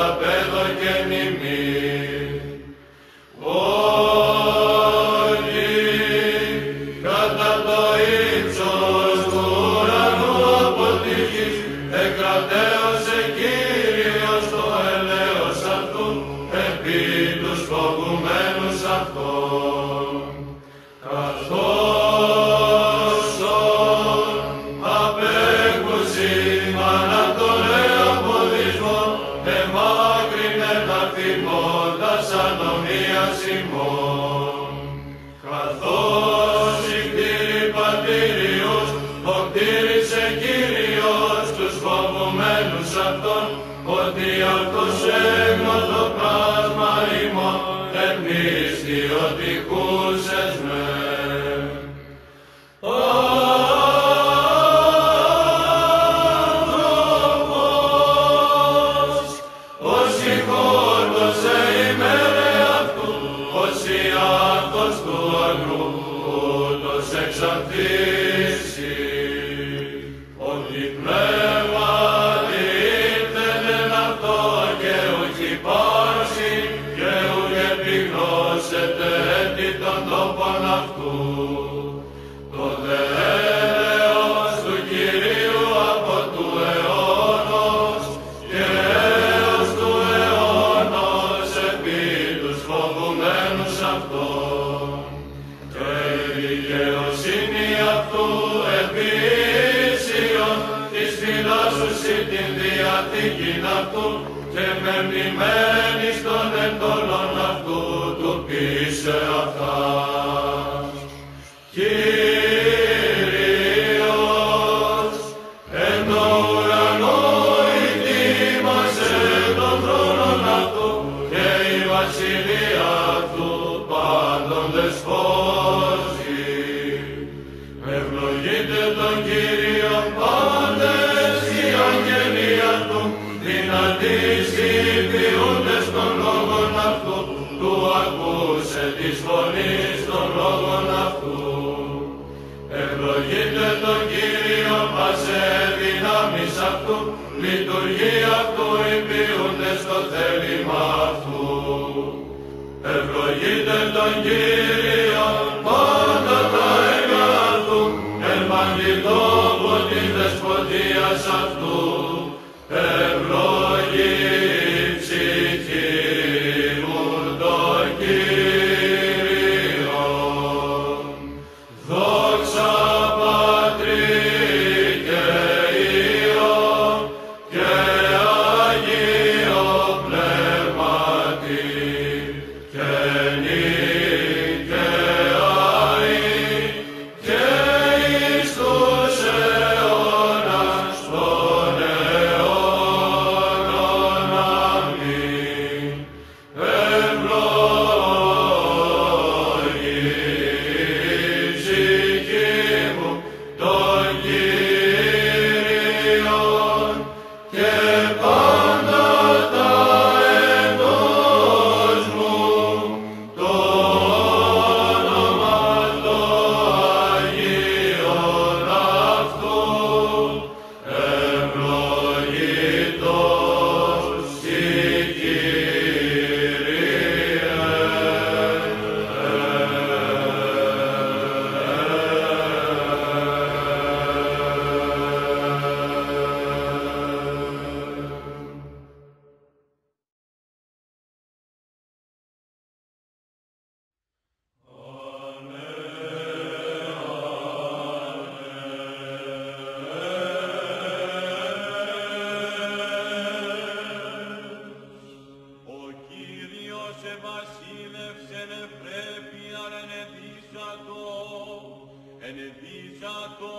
πέδο και νημή. Όλοι κατά το ύψος του ουρανού από τη γης εκρατέωσε Κύριος το έλεος αυτού επί τους φοβουμένους αυτών. Καθώς απέκουσιν ανατολέ αποδισμό εμάκρυνε τα θυμώντας ανομίας ημών. Καθώς οι κτήροι πατήριους οκτήρισε Κύριος τους φοβουμένους αυτών, ότι αυτός έγνωτο πράσμα ημών ευνίστη ότι κούσες με. Άνθρωπος, όσοι χόρτωσε ημέρε αυτού, όσοι αυτός του αγρού, ούτως εξαρτήσει, ότι πνεύμα ήρθεν αυτό και ουκ υπάρξει και ουκ επιγνώσετε έτη των τόπων αυτού. Το δε έλεος του Κυρίου από του αιώνος και έως του αιώνος επί τους φοβουμένους αυτών. Και η δικαιοσύνη αυτού επί ίσιον της φυλάσσουσι την διαθήκην αυτού και μεμνημένη στον εντολών αυτού του πείσε αυτάς. Κύριος εν το ουρανό ητήμασε των θρόνων αυτού και η βασιλεία αυτού πάντων δεσπόζει. Ευλογείτε τον Κύριον πάντες οι αγγελοί αυτού, δυνατείς οι ποιούντες των λόγων αυτού, του ακούσε της φωνής των λόγων αυτού. Ευλογείτε τον Κύριο πασέ δυνάμεις αυτού, λειτουργεί αυτού οι ποιούντες το θέλημα αυτού. Ευλογείτε τον Κύριο πάντα τα έργα αυτού, εμβαγγελόμου της δεσποτείας αυτού. Ευλογή ψυχή μου τον Κύριον. Δόξα Πατρί και Υιό και Αγίο Πνεύματι και νικαιαί και εις τους αιώνας των αιώνων. Αμήν. Ευλογή ψυχή μου τον Κύριον και πάντα τα εντός μου το όνομα το Αγίον αυτού. Ευλογητός η Ο Κύριος ευασίλευσεν ευπρέπειαν ενεδύσατο